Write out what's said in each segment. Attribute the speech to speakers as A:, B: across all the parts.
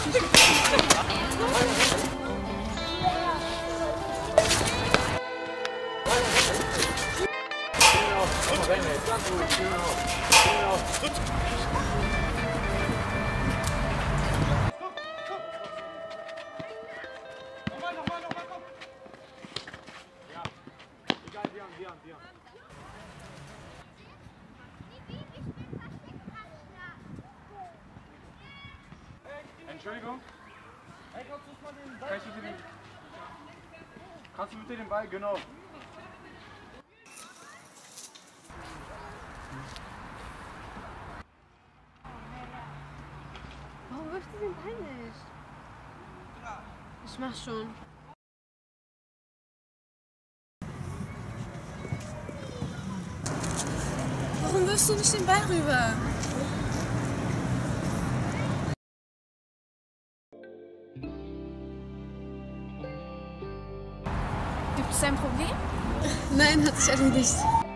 A: Entschuldigung. Kannst du bitte den Ball, genau.
B: Warum wirfst du den Ball nicht? Ich mach schon. Warum wirfst du nicht den Ball rüber?
C: Gibt es ein Problem?
B: Nein, hat sich erledigt.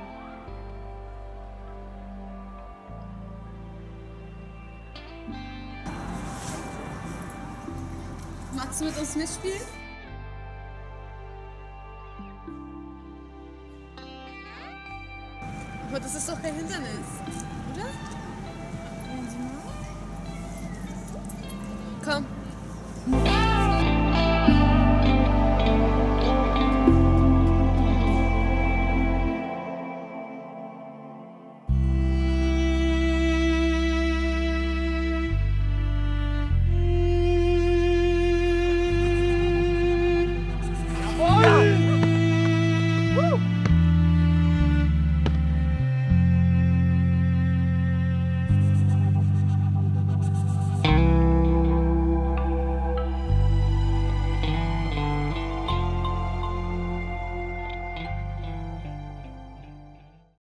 B: Magst du mit uns mitspielen? Aber das ist doch kein Hindernis, oder?
C: Gehen Sie mal.
B: Komm.